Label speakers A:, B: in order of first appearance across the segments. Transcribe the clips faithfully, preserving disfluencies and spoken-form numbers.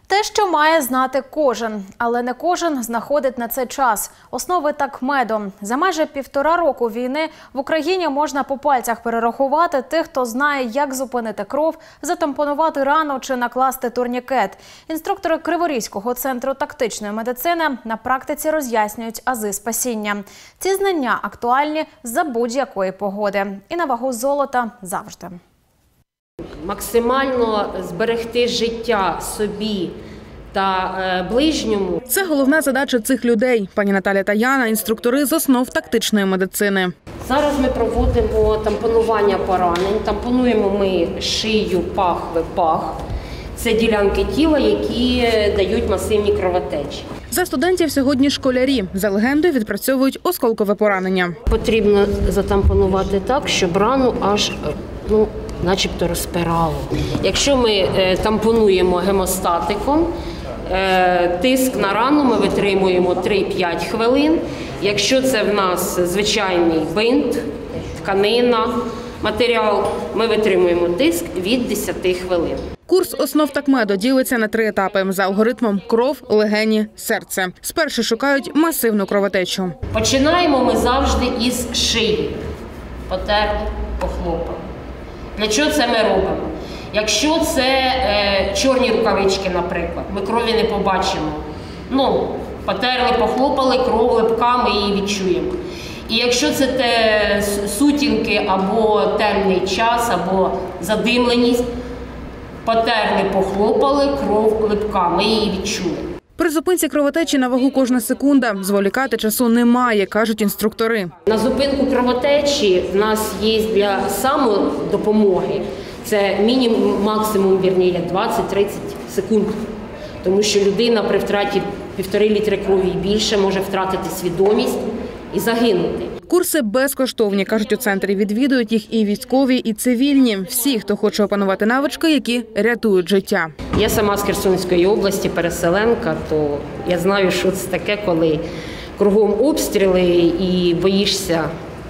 A: Те, що має знати кожен, але не кожен знаходить на це час. Основи такмеду. За майже півтора року війни в Україні можна по пальцях перерахувати тих, хто знає, як зупинити кров, затампонувати рану чи накласти турнікет. Інструктори Криворізького центру тактичної медицини на практиці роз'яснюють ази спасіння. Ці знання актуальні за будь-якої погоди. І на вагу золота завжди.
B: Максимально зберегти життя собі та ближньому.
C: Це головна задача цих людей. Пані Наталя та Яна – інструктори з основ тактичної медицини.
B: Зараз ми проводимо тампонування поранень. Тампонуємо ми шию, пахви, пах. Це ділянки тіла, які дають масивні кровотечі.
C: За студентів сьогодні школярі. За легендою відпрацьовують осколкове поранення.
B: Потрібно затампонувати так, щоб рану аж, ну, начебто розпирало. Якщо ми е, тампонуємо гемостатиком, е, тиск на рану ми витримуємо три-п'ять хвилин. Якщо це в нас звичайний бинт, тканина, матеріал, ми витримуємо тиск від десяти хвилин.
C: Курс основ такмеду ділиться на три етапи за алгоритмом кров, легені, серце. Спершу шукають масивну кровотечу.
B: Починаємо ми завжди із шиї. Потерли, похлопали. Для чого це ми робимо? Якщо це е, чорні рукавички, наприклад, ми крові не побачимо. Ну, потерли, похлопали, кров липка, ми її відчуємо. І якщо це те сутінки або темний час, або задимленість, потерли, похлопали, кров липка, ми її відчули.
C: При зупинці кровотечі на вагу кожна секунда. Зволікати часу немає, кажуть інструктори.
B: На зупинку кровотечі в нас є для самодопомоги. Це мінімум, максимум, вірніше, двадцять-тридцять секунд. Тому що людина при втраті півтори літри крові і більше може втратити свідомість і загинути.
C: Курси безкоштовні, кажуть у центрі. Відвідують їх і військові, і цивільні. Всі, хто хоче опанувати навички, які рятують життя.
B: Я сама з Херсонської області, переселенка, то я знаю, що це таке, коли кругом обстріли і боїшся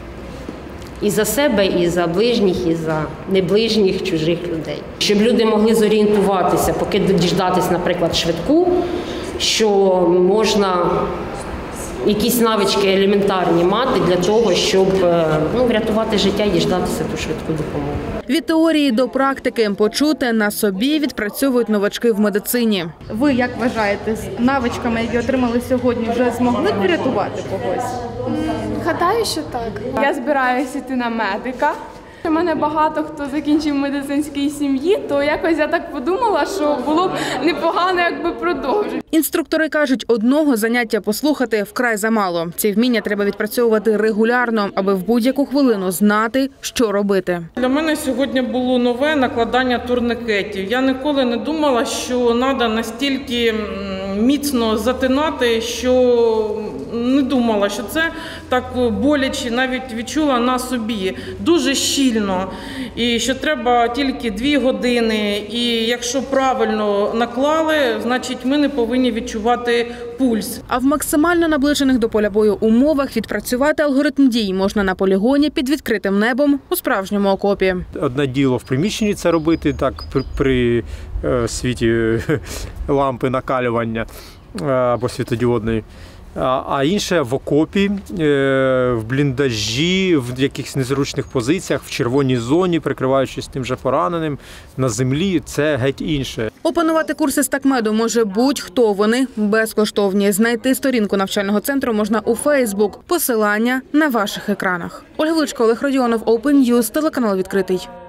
B: і за себе, і за ближніх, і за неближніх чужих людей. Щоб люди могли зорієнтуватися, поки діждатись, наприклад, швидку, що можна якісь навички елементарні мати для того, щоб ну, врятувати життя і діждатися ту швидку допомогу.
C: Від теорії до практики почути на собі відпрацьовують новачки в медицині.
D: Ви як вважаєте, з навичками, які отримали сьогодні, вже змогли б врятувати когось?
E: Гадаю, що так. Я збираюся йти на медика. У мене багато хто закінчив в медицинській сім'ї, то якось я так подумала, що було б непогано, якби продовжити.
C: Інструктори кажуть, одного заняття послухати вкрай замало. Ці вміння треба відпрацьовувати регулярно, аби в будь-яку хвилину знати, що робити.
F: Для мене сьогодні було нове накладання турникетів. Я ніколи не думала, що треба настільки міцно затинати, що не думала, що це так боляче, навіть відчула на собі. Дуже щільно. І що треба тільки дві години. І якщо правильно наклали, значить ми не повинні відчувати пульс.
C: А в максимально наближених до поля бою умовах відпрацювати алгоритм дій можна на полігоні під відкритим небом у справжньому окопі.
G: Одне діло в приміщенні це робити, так при, при е, світі лампи накалювання е, або світодіодної. А інше в окопі, в бліндажі, в якихось незручних позиціях, в червоній зоні, прикриваючись тим же пораненим, на землі – це геть інше.
C: Опанувати курси з такмеду може будь-хто. Вони безкоштовні. Знайти сторінку навчального центру можна у Фейсбук. Посилання на ваших екранах. Ольга Величко, Олег Родіонов, Open News, телеканал «Відкритий».